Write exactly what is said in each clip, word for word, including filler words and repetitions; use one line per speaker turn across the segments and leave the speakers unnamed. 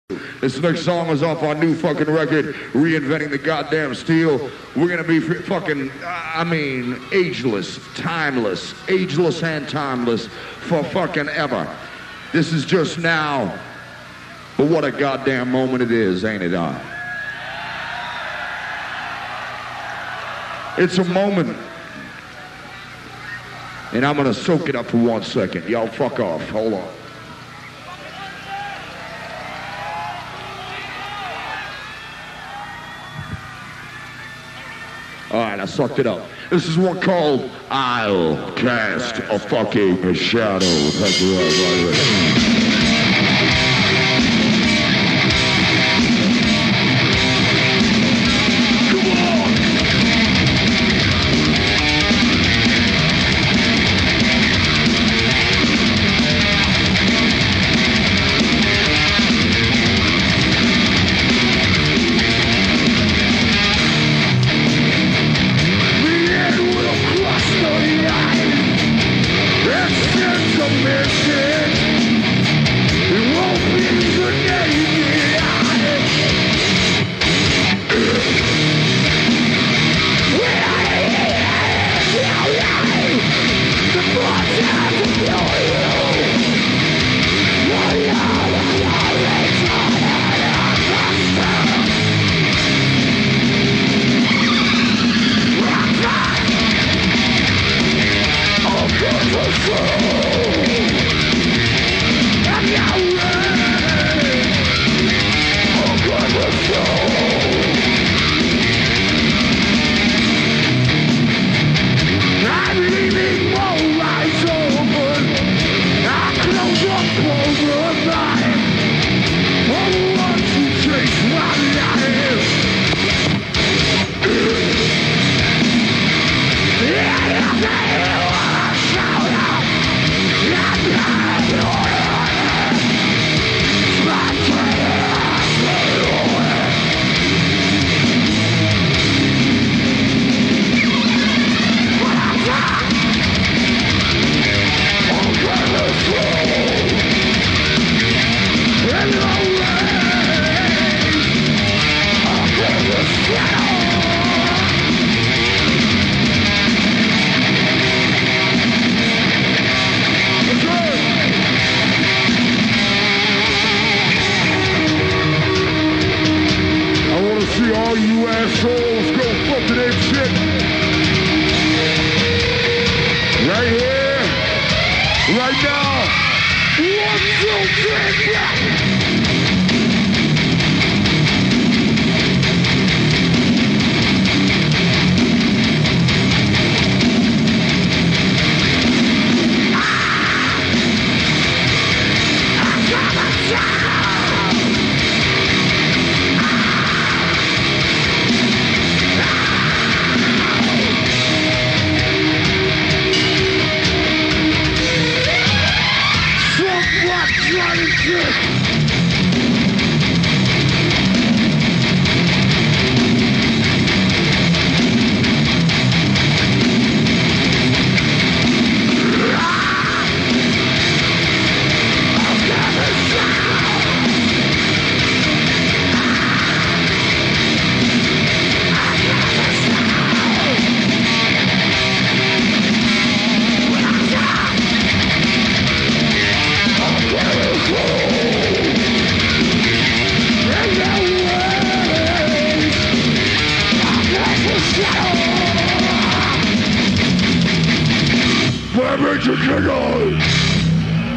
This next song is off our new fucking record, Reinventing the Goddamn Steel. We're gonna be fucking, I mean, ageless, timeless, ageless and timeless for fucking ever. This is just now, but what a goddamn moment it is, ain't it, I? It's a moment, and I'm gonna soak it up for one second. Y'all fuck off, hold on. All right, I sucked it up. This is one called I'll Cast a Fucking Shadow. Thank you, everybody.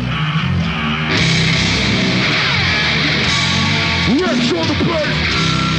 Let's on the place.